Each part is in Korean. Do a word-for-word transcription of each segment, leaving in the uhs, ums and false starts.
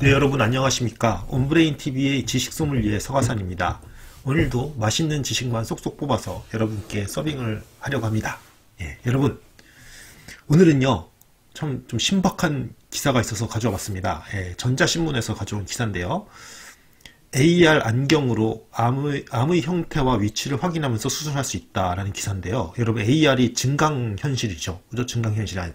네, 여러분 안녕하십니까. 온브레인티비의 지식소믈리에 서가산입니다. 오늘도 맛있는 지식만 쏙쏙 뽑아서 여러분께 서빙을 하려고 합니다. 예, 여러분 오늘은요 참 좀 신박한 기사가 있어서 가져와 봤습니다. 예, 전자신문에서 가져온 기사인데요, 에이알 안경으로 암의, 암의 형태와 위치를 확인하면서 수술할 수 있다라는 기사인데요, 여러분 에이알이 증강현실이죠, 그죠? 증강현실 아니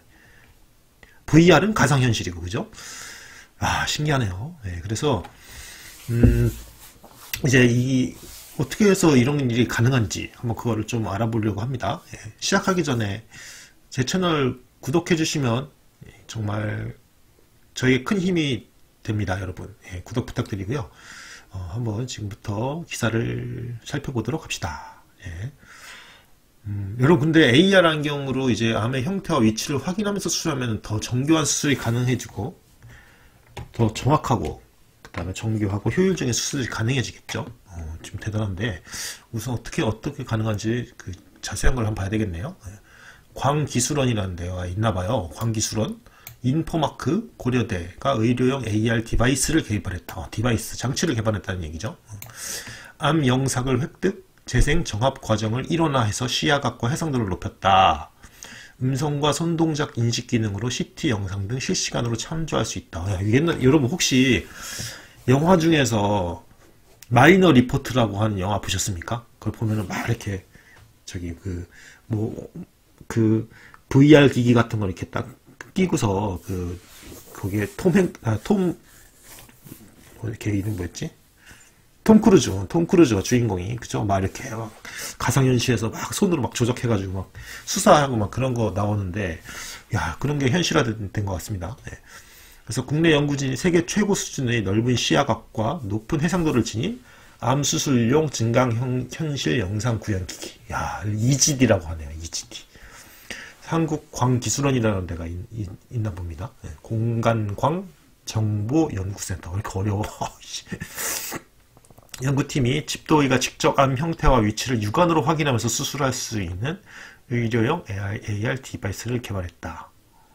브이알은 가상현실이고, 그죠? 아, 신기하네요. 네, 그래서 음, 이제 이 어떻게 해서 이런 일이 가능한지 한번 그거를 좀 알아보려고 합니다. 예, 시작하기 전에 제 채널 구독해 주시면 정말 저에게 큰 힘이 됩니다, 여러분. 예, 구독 부탁드리고요. 어, 한번 지금부터 기사를 살펴보도록 합시다. 예. 음, 여러분 근데 에이알 안경으로 이제 암의 형태와 위치를 확인하면서 수술하면 더 정교한 수술이 가능해지고 더 정확하고 그 다음에 정교하고 효율적인 수술이 가능해지겠죠. 어, 지금 대단한데 우선 어떻게 어떻게 가능한지 그 자세한 걸 한번 봐야 되겠네요. 광기술원이라는 데가 있나봐요. 광기술원 인포마크 고려대가 의료용 에이알 디바이스를 개발했다. 어, 디바이스 장치를 개발했다는 얘기죠. 어. 암 영상을 획득 재생 정합 과정을 일원화해서 시야각과 해상도를 높였다. 음성과 손동작 인식 기능으로 씨티 영상 등 실시간으로 참조할 수 있다. 야, 옛날, 여러분 혹시 영화 중에서 마이너 리포트라고 하는 영화 보셨습니까? 그걸 보면은 막 이렇게 저기 그 뭐 그 브이알 기기 같은 거 이렇게 딱 끼고서 그 거기에 톰행 아톰 뭐 이렇게 이름 뭐였지? 톰 크루즈, 톰 크루즈가 주인공이, 그죠? 막 이렇게 막 가상현실에서 막 손으로 막 조작해가지고 막 수사하고 막 그런 거 나오는데, 야, 그런 게 현실화된 것 같습니다. 네. 그래서 국내 연구진이 세계 최고 수준의 넓은 시야각과 높은 해상도를 지닌 암수술용 증강현실 영상 구현기기. 야, 이지디라고 하네요, 이지디. 한국광기술원이라는 데가 있, 있, 있나 봅니다. 네. 공간광 정보연구센터. 왜 이렇게 어려워? 연구팀이 집도의가 직접 암 형태와 위치를 육안으로 확인하면서 수술할 수 있는 의료용 에이알 디바이스를 개발했다.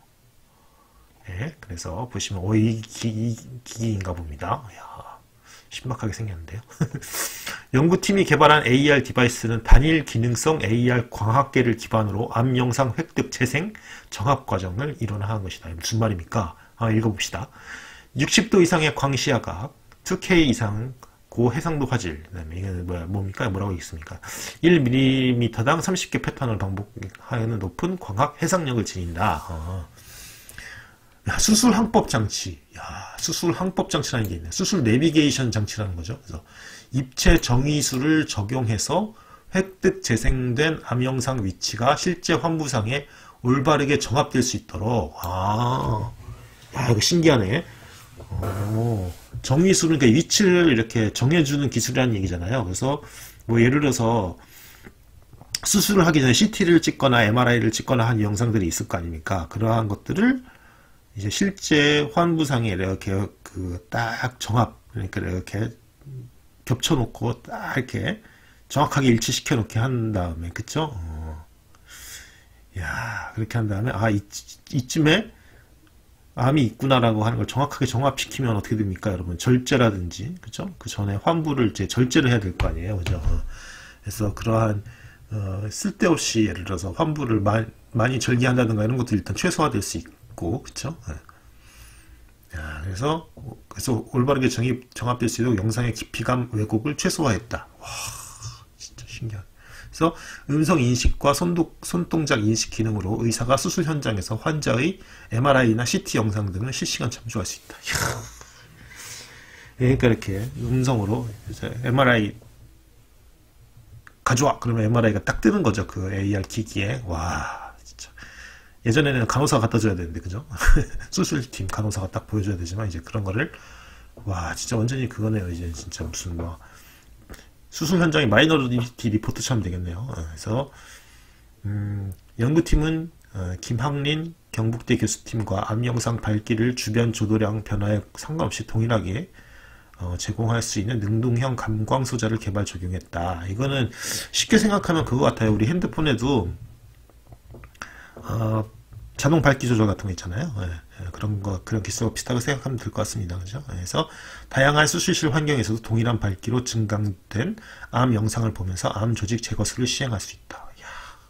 네, 그래서 보시면 오, 이 기, 기기인가 봅니다. 이야, 신박하게 생겼는데요. 연구팀이 개발한 에이알 디바이스는 단일 기능성 에이알 광학계를 기반으로 암 영상 획득, 재생, 정합 과정을 일원화한 것이다. 무슨 말입니까? 아, 읽어봅시다. 육십 도 이상의 광시야각, 투 케이 이상 고해상도 화질, 그다음에 이게 뭐야, 뭡니까? 뭐라고 있습니까? 일 밀리미터당 삼십 개 패턴을 반복하는 높은 광학 해상력을 지닌다. 어. 야, 수술 항법 장치. 야, 수술 항법 장치라는 게 있네. 수술 내비게이션 장치라는 거죠. 그래서 입체 정의수를 적용해서 획득 재생된 암 영상 위치가 실제 환부상에 올바르게 정합될 수 있도록. 아, 야, 이거 신기하네. 오, 정의수는 그러니까 위치를 이렇게 정해주는 기술이라는 얘기잖아요. 그래서 뭐 예를 들어서 수술을 하기 전에 씨티를 찍거나 엠알아이를 찍거나 한 영상들이 있을 거 아닙니까? 그러한 것들을 이제 실제 환부상에 이렇게 그 딱 정합, 그러니까 이렇게 겹쳐놓고 딱 이렇게 정확하게 일치시켜 놓게 한 다음에, 그쵸? 어. 야, 그렇게 한 다음에 아, 이, 이쯤에 암이 있구나라고 하는 걸 정확하게 정합시키면 어떻게 됩니까, 여러분? 절제라든지, 그죠? 그 전에 환부를 이제 절제를 해야 될 거 아니에요, 그죠? 그래서 그러한 어, 쓸데없이 예를 들어서 환부를 마, 많이 절개한다든가 이런 것도 일단 최소화될 수 있고, 그죠? 야, 그래서 그래서 올바르게 정입, 정합될 수 있도록 영상의 깊이감 왜곡을 최소화했다. 와, 진짜 신기하다. 그래서 음성 인식과 손도, 손동작 인식 기능으로 의사가 수술 현장에서 환자의 엠알아이나 씨티 영상 등을 실시간 참조할 수 있다. 이야. 그러니까 이렇게 음성으로 이제 엠알아이 가져와! 그러면 엠알아이가 딱 뜨는 거죠. 그 에이알 기기에. 와, 진짜. 예전에는 간호사가 갖다 줘야 되는데, 그죠? 수술팀 간호사가 딱 보여줘야 되지만, 이제 그런 거를, 와, 진짜 완전히 그거네요. 이제 진짜 무슨 뭐, 수술 현장의 마이너리티 리포트처럼 되겠네요. 그래서 음, 연구팀은 어, 김학린 경북대 교수팀과 암 영상 밝기를 주변 조도량 변화에 상관없이 동일하게 어, 제공할 수 있는 능동형 감광 소자를 개발 적용했다. 이거는 쉽게 생각하면 그거 같아요. 우리 핸드폰에도 어, 자동 밝기 조절 같은 거 있잖아요. 예, 그런 거, 그런 기술과 비슷하게 생각하면 될 것 같습니다. 그죠? 그래서 다양한 수술실 환경에서도 동일한 밝기로 증강된 암 영상을 보면서 암 조직 제거술을 시행할 수 있다. 이야.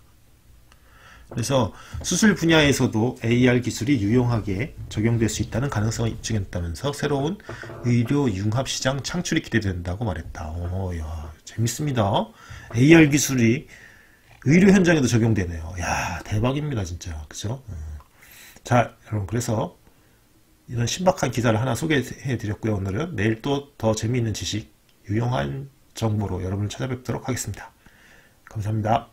그래서 수술 분야에서도 에이알 기술이 유용하게 적용될 수 있다는 가능성을 입증했다면서 새로운 의료 융합 시장 창출이 기대된다고 말했다. 오, 야, 재밌습니다. 에이알 기술이 의료 현장에도 적용되네요. 야, 대박입니다, 진짜. 그죠? 자, 여러분, 그래서 이런 신박한 기사를 하나 소개해 드렸고요. 오늘은 내일 또 더 재미있는 지식, 유용한 정보로 여러분을 찾아뵙도록 하겠습니다. 감사합니다.